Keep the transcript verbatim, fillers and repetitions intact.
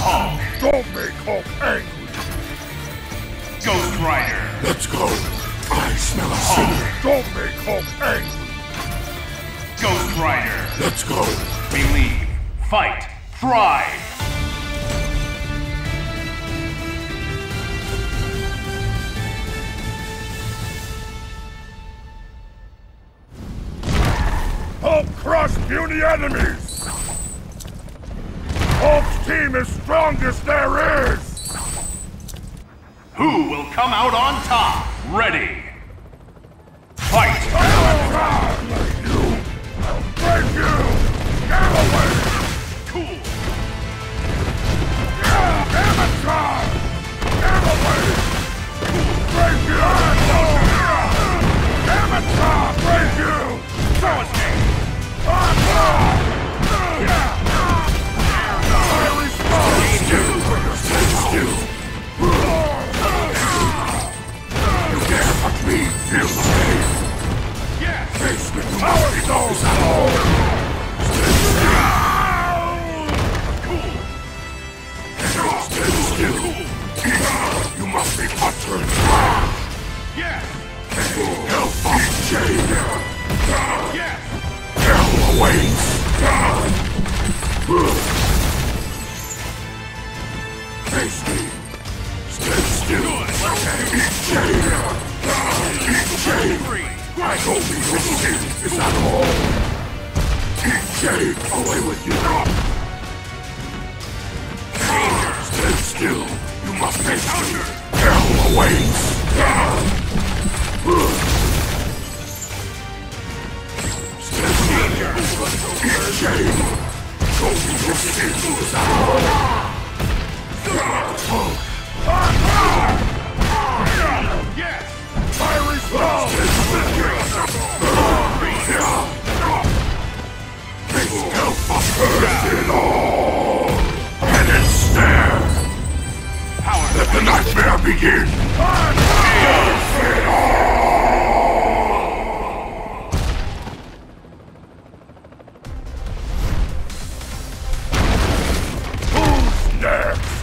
Hulk. Don't make Hulk angry. Ghost Rider. Let's go. I smell a Hulk. Don't make Hulk angry. Ghost Rider. Let's go. Believe. Fight. Thrive. Hulk crush puny enemies! Hulk's team is strongest there is! Who will come out on top? Ready. Fight! I'll you! I'll break you! Get away! Cool! Yeah, Amateur! Get away! Break you! Amateur! Break you! Throw escape! You must be uttered! Yes! Hellfire Jade! Yes! Hell awaits! Face me! Stay still! Eat Jade! Eat Jade! I hope your sin is at all! Eat Jade! Away with you! Stay still! You must face me! Hell awaits! Eat Jade! Show me your sin is at all! Yes! Fiery Skull! Face Hellfire it all! Penance Snare! Power! Let the nightmare begin! It all! Who's next?